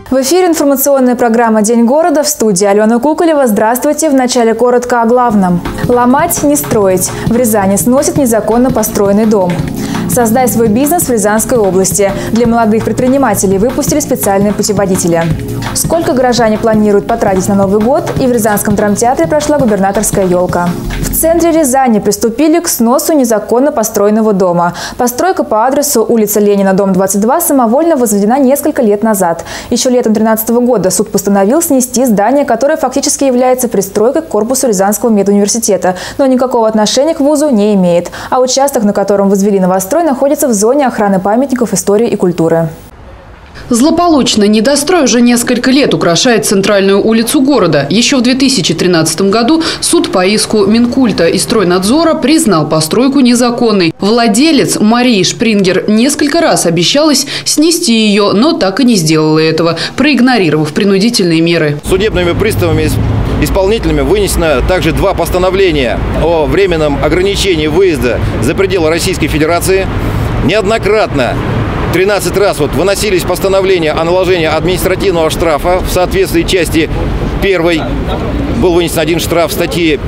В эфире информационная программа «День города», в студии Алена Куколева. Здравствуйте. Вначале коротко о главном. Ломать, не строить. В Рязани сносят незаконно построенный дом. Создай свой бизнес в Рязанской области. Для молодых предпринимателей выпустили специальные путеводители. Сколько горожане планируют потратить на Новый год? И в Рязанском драмтеатре прошла губернаторская елка. В центре Рязани приступили к сносу незаконно построенного дома. Постройка по адресу улица Ленина, дом 22, самовольно возведена несколько лет назад. Еще летом 2013 года суд постановил снести здание, которое фактически является пристройкой к корпусу Рязанского медуниверситета, но никакого отношения к вузу не имеет. А участок, на котором возвели новострой, находится в зоне охраны памятников истории и культуры. Злополучный недострой уже несколько лет украшает центральную улицу города. Еще в 2013 году суд по иску Минкульта и Стройнадзора признал постройку незаконной. Владелец Марии Шпрингер несколько раз обещалась снести ее, но так и не сделала этого, проигнорировав принудительные меры. Судебными приставами исполнителями вынесено также 2 постановления о временном ограничении выезда за пределы Российской Федерации. Неоднократно 13 раз выносились постановления о наложении административного штрафа. В соответствии части 1 был вынесен 1 штраф статьи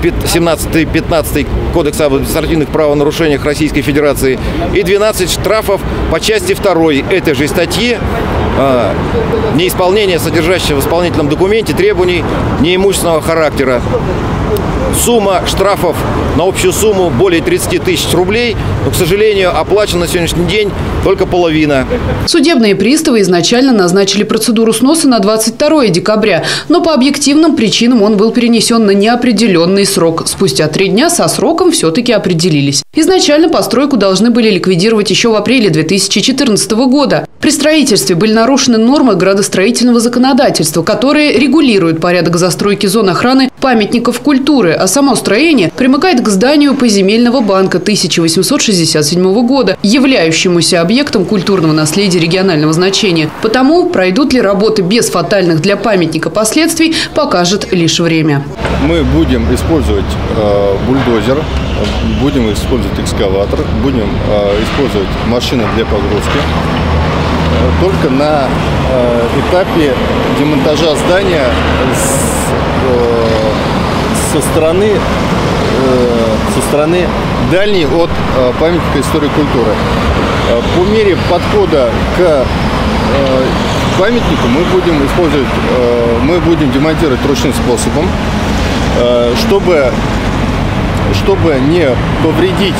17-15 Кодекса об административных правонарушениях Российской Федерации и 12 штрафов по части 2 этой же статьи неисполнение содержащего в исполнительном документе требований неимущественного характера. Сумма штрафов на общую сумму более 30 тысяч рублей, но, к сожалению, оплачена на сегодняшний день только половина. Судебные приставы изначально назначили процедуру сноса на 22 декабря, но по объективным причинам он был перенесен на неопределенный срок. Спустя 3 дня со сроком все-таки определились. Изначально постройку должны были ликвидировать еще в апреле 2014 года. При строительстве были нарушены нормы градостроительного законодательства, которые регулируют порядок застройки зон охраны памятников культуры, а само строение примыкает к зданию Поземельного банка 1867 года, являющемуся объектом культурного наследия регионального значения. Потому пройдут ли работы без фатальных для памятника последствий, покажет лишь время. Мы будем использовать бульдозер, будем использовать экскаватор, будем использовать машины для погрузки. Только на этапе демонтажа здания со стороны дальней от памятника истории и культуры. По мере подхода к памятнику мы будем демонтировать ручным способом, чтобы не повредить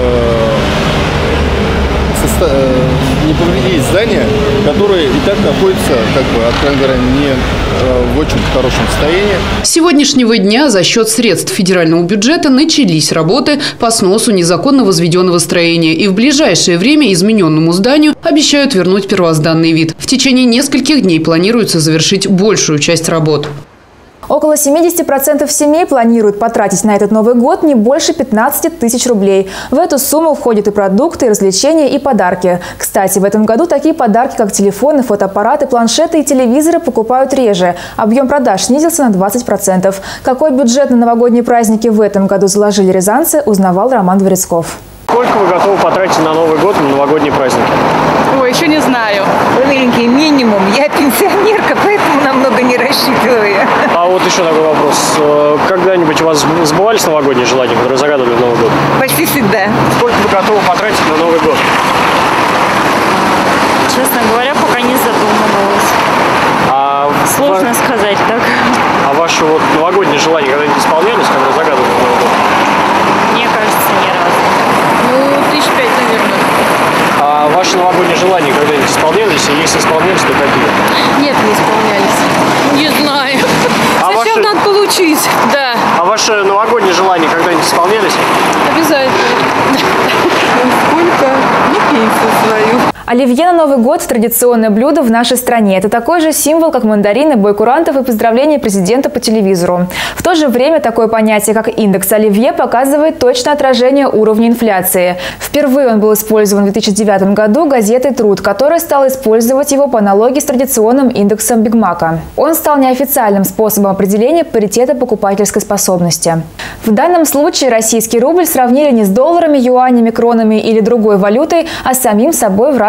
здание, которое и так находится, откровенно говоря, не в очень хорошем состоянии. С сегодняшнего дня за счет средств федерального бюджета начались работы по сносу незаконно возведенного строения. И в ближайшее время измененному зданию обещают вернуть первозданный вид. В течение нескольких дней планируется завершить большую часть работ. Около 70% семей планируют потратить на этот Новый год не больше 15 тысяч рублей. В эту сумму входят и продукты, и развлечения, и подарки. Кстати, в этом году такие подарки, как телефоны, фотоаппараты, планшеты и телевизоры покупают реже. Объем продаж снизился на 20%. Какой бюджет на новогодние праздники в этом году заложили рязанцы, узнавал Роман Дворецков. Сколько вы готовы потратить на Новый год, на новогодние праздники? Ой, еще не знаю. Маленький минимум. Я пенсионерка, поэтому намного не рассчитываю. А вот еще такой вопрос. Когда-нибудь у вас сбывались новогодние желания, которые загадывали в Новый год? Почти всегда. Сколько вы готовы потратить на Новый год? Честно говоря, пока не задумывалась. Сложно сказать так. А ваши новогодние желания когда-нибудь исполнялись, когда загадывали в Новый год? Мне кажется, ни разу. 5 тысяч, наверное. А ваши новогодние желания когда-нибудь исполнялись? И если исполнялись, то какие? Нет, не исполнялись. Не знаю. Сначала надо получить. Да. А ваши новогодние желания когда-нибудь исполнялись? Обязательно. Сколько? Пенсию свою. Оливье на Новый год – традиционное блюдо в нашей стране. Это такой же символ, как мандарины, бой курантов и поздравления президента по телевизору. В то же время такое понятие, как индекс оливье, показывает точное отражение уровня инфляции. Впервые он был использован в 2009 году газетой «Труд», которая стала использовать его по аналогии с традиционным индексом Биг Мака. Он стал неофициальным способом определения паритета покупательской способности. В данном случае российский рубль сравнили не с долларами, юанями, кронами или другой валютой, а с самим собой в разные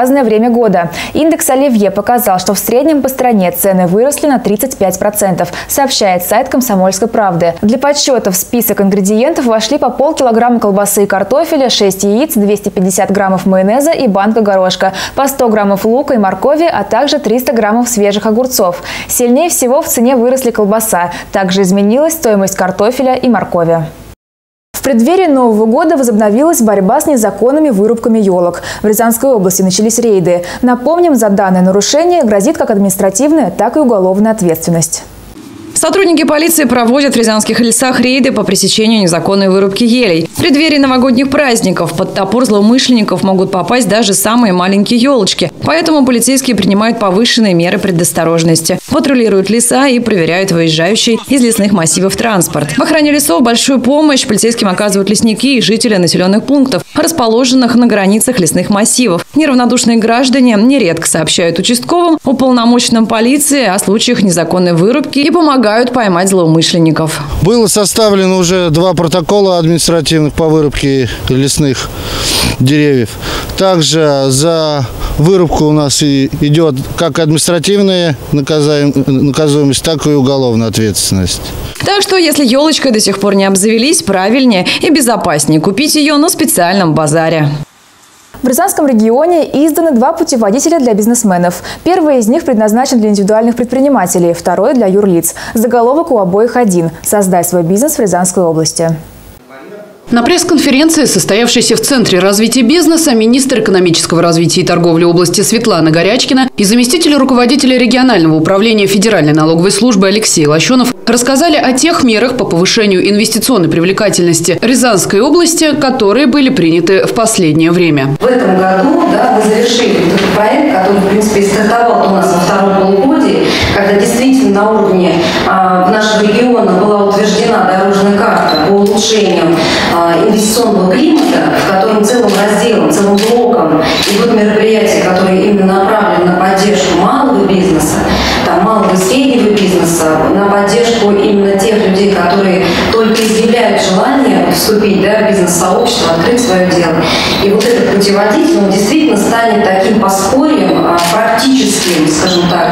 разное время года. Индекс Оливье показал, что в среднем по стране цены выросли на 35%, сообщает сайт «Комсомольской правды». Для подсчета в список ингредиентов вошли по полкилограмма колбасы и картофеля, 6 яиц, 250 граммов майонеза и банка горошка, по 100 граммов лука и моркови, а также 300 граммов свежих огурцов. Сильнее всего в цене выросли колбаса. Также изменилась стоимость картофеля и моркови. В преддверии Нового года возобновилась борьба с незаконными вырубками елок. В Рязанской области начались рейды. Напомним, за данное нарушение грозит как административная, так и уголовная ответственность. Сотрудники полиции проводят в рязанских лесах рейды по пресечению незаконной вырубки елей. В преддверии новогодних праздников под топор злоумышленников могут попасть даже самые маленькие елочки. Поэтому полицейские принимают повышенные меры предосторожности. Патрулируют леса и проверяют выезжающий из лесных массивов транспорт. В охране лесов большую помощь полицейским оказывают лесники и жители населенных пунктов, расположенных на границах лесных массивов. Неравнодушные граждане нередко сообщают участковым, уполномоченным полиции о случаях незаконной вырубки и помогают поймать злоумышленников. Было составлено уже 2 протокола административных по вырубке лесных деревьев. Также за вырубку у нас идет как административная наказуемость, так и уголовная ответственность. Так что, если елочкой до сих пор не обзавелись, правильнее и безопаснее купить ее на специальном базаре. В Рязанском регионе изданы 2 путеводителя для бизнесменов. Первый из них предназначен для индивидуальных предпринимателей, второй – для юрлиц. Заголовок у обоих один – «Создай свой бизнес в Рязанской области». На пресс-конференции, состоявшейся в Центре развития бизнеса, министр экономического развития и торговли области Светлана Горячкина и заместитель руководителя регионального управления Федеральной налоговой службы Алексей Лощенов рассказали о тех мерах по повышению инвестиционной привлекательности Рязанской области, которые были приняты в последнее время. В этом году мы завершили этот проект, который, в принципе, стартовал у нас во втором полугодии, когда действительно на уровне нашего региона была утверждена дорожная карта по улучшению инвестиционного климата, в котором целым разделом, целым блоком идут мероприятия, которые именно направлены на поддержку малого бизнеса, малого и среднего бизнеса, на поддержку именно тех людей, которые только изъявляют желание вступить в бизнес-сообщество, открыть свое дело. И вот этот путеводитель, он действительно станет таким подспорьем, практическим, скажем так,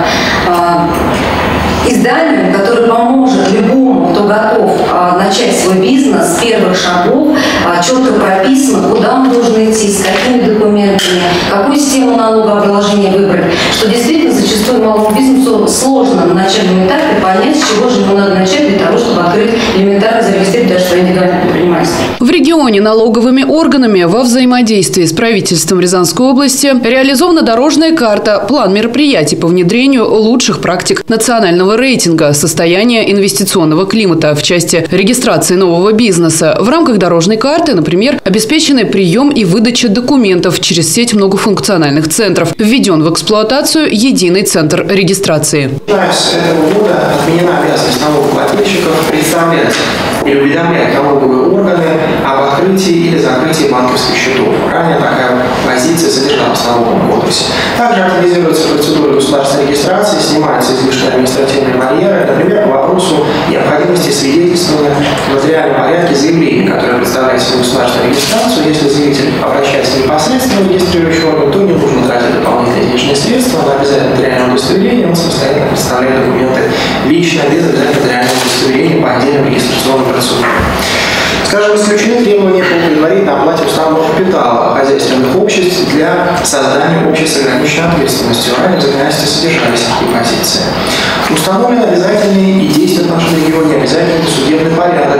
изданием, которое поможет любому, кто готов начать свой бизнес с первых шагов, четко прописано, куда он должен идти, с какими документами, какую систему налогообложения выбрать, что действительно зачастую малому бизнесу сложно на начальном этапе понять, с чего же ему надо начать для того, чтобы открыть элементарно, зарегистрировать даже свое индивидуальное предпринимательство. В регионе налоговыми органами во взаимодействии с правительством Рязанской области реализована дорожная карта, план мероприятий по внедрению лучших практик национального рейтинга состояния инвестиционного климата в части регистрации нового бизнеса. В рамках дорожной карты, например, обеспечены прием и выдача документов через сеть многофункциональных центров. Введен в эксплуатацию единый центр регистрации. С этого года отменена обязанность налогоплательщиков представлять и уведомлять налоговые органы об открытии или закрытии банковских счетов. Ранее такая позиция содержалась в налоговом кодексе. Также активизируется процедура государственной регистрации, снимаются излишние административные барьеры, например, по вопросу необходимости свидетельствования в материальном порядке заявления, которое представляет свою государственную регистрацию. Если заявитель обращается непосредственно в регистрирующий орган, то не нужно тратить дополнительные денежные средства, но обязательно материальное удостоверение, он самостоятельно представляет документы лично, без обязательного материального удостоверения по отдельным регистрационным процедурам. Скажем, исключены требования по предварительной оплате уставного капитала хозяйственных обществ для создания обществ с ограниченной ответственностью. Ранее в законодательстве содержались такие позиции. Установлены обязательные и действия в нашем регионе, обязательный судебный порядок,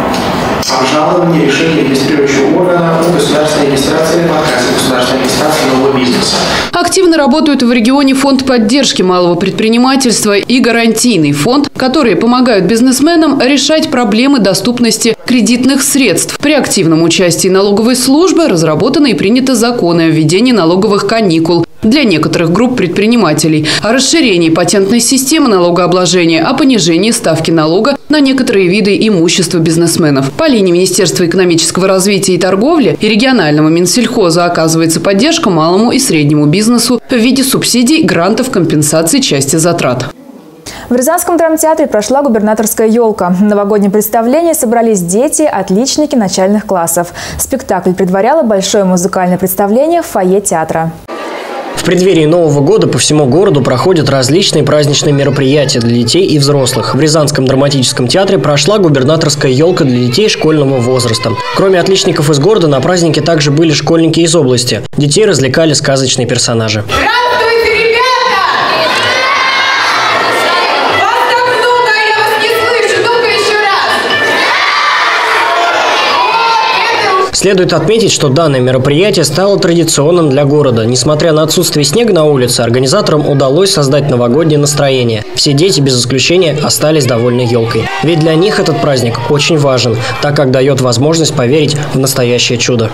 обжалование решения регистрирующего органа о государственной регистрации или отказе государственной регистрации нового бизнеса. Активно работают в регионе фонд поддержки малого предпринимательства и гарантийный фонд, которые помогают бизнесменам решать проблемы доступности кредитных средств. При активном участии налоговой службы разработаны и приняты законы о введении налоговых каникул для некоторых групп предпринимателей, о расширении патентной системы налогообложения, о понижении ставки налога на некоторые виды имущества бизнесменов. По линии Министерства экономического развития и торговли и регионального Минсельхоза оказывается поддержка малому и среднему бизнесу в виде субсидий, грантов, компенсаций части затрат. В Рязанском драмтеатре прошла губернаторская елка. В новогоднем представлении собрались дети, отличники начальных классов. Спектакль предваряло большое музыкальное представление в фойе театра. В преддверии Нового года по всему городу проходят различные праздничные мероприятия для детей и взрослых. В Рязанском драматическом театре прошла губернаторская елка для детей школьного возраста. Кроме отличников из города, на празднике также были школьники из области. Детей развлекали сказочные персонажи. Следует отметить, что данное мероприятие стало традиционным для города. Несмотря на отсутствие снега на улице, организаторам удалось создать новогоднее настроение. Все дети, без исключения, остались довольны елкой. Ведь для них этот праздник очень важен, так как дает возможность поверить в настоящее чудо.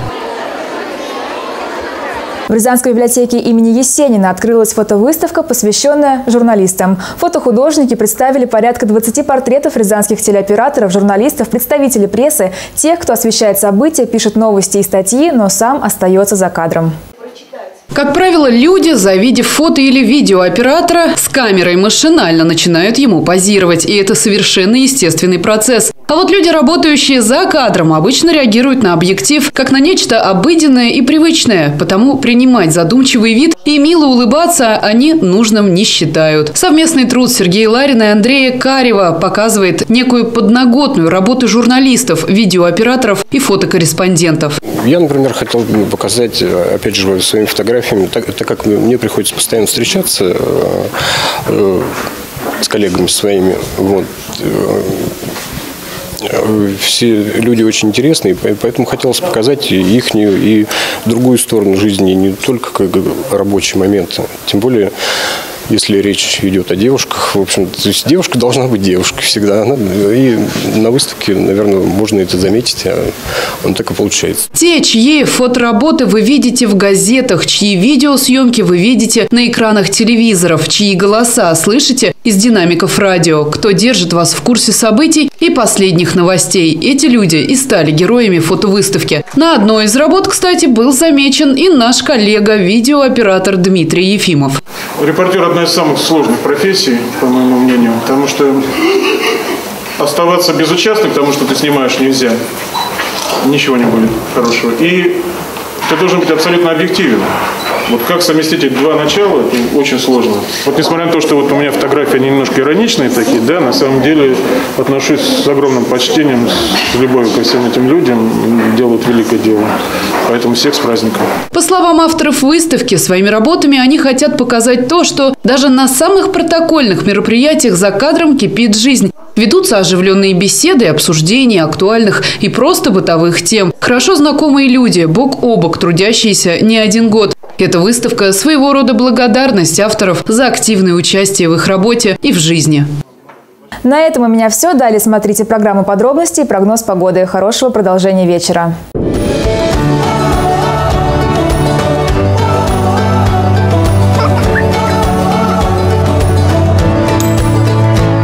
В Рязанской библиотеке имени Есенина открылась фотовыставка, посвященная журналистам. Фотохудожники представили порядка 20 портретов рязанских телеоператоров, журналистов, представителей прессы, тех, кто освещает события, пишет новости и статьи, но сам остается за кадром. Как правило, люди, завидев фото или видео оператора, с камерой машинально начинают ему позировать. И это совершенно естественный процесс. А вот люди, работающие за кадром, обычно реагируют на объектив как на нечто обыденное и привычное. Потому принимать задумчивый вид и мило улыбаться они нужным не считают. Совместный труд Сергея Ларина и Андрея Карева показывает некую подноготную работу журналистов, видеооператоров и фотокорреспондентов. Я, например, хотел бы показать, опять же, своими фотографиями, так как мне приходится постоянно встречаться с коллегами своими, вот, все люди очень интересные, поэтому хотелось показать ихнюю и другую сторону жизни, не только как рабочий момент. Тем более, если речь идет о девушках, в общем, то есть девушка должна быть девушкой всегда. И на выставке, наверное, можно это заметить, а он так и получается. Те, чьи фотоработы вы видите в газетах, чьи видеосъемки вы видите на экранах телевизоров, чьи голоса слышите из динамиков радио, кто держит вас в курсе событий и последних новостей. Эти люди и стали героями фотовыставки. На одной из работ, кстати, был замечен и наш коллега, видеооператор Дмитрий Ефимов. Репортер – одна из самых сложных профессий, по моему мнению, потому что оставаться безучастным к тому, что ты снимаешь, нельзя. Ничего не будет хорошего. И ты должен быть абсолютно объективен. Вот как совместить эти два начала, это очень сложно. Вот несмотря на то, что вот у меня фотографии немножко ироничные такие, да, на самом деле отношусь с огромным почтением, с любовью ко всем этим людям, делают великое дело. Поэтому всех с праздником. По словам авторов выставки, своими работами они хотят показать то, что даже на самых протокольных мероприятиях за кадром кипит жизнь. Ведутся оживленные беседы и обсуждения актуальных и просто бытовых тем. Хорошо знакомые люди, бок о бок, трудящиеся не один год. Эта выставка – своего рода благодарность авторов за активное участие в их работе и в жизни. На этом у меня все. Далее смотрите программу «Подробности» и прогноз погоды. Хорошего продолжения вечера.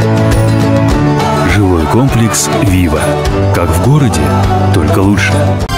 Жилой комплекс «Вива». Как в городе, только лучше.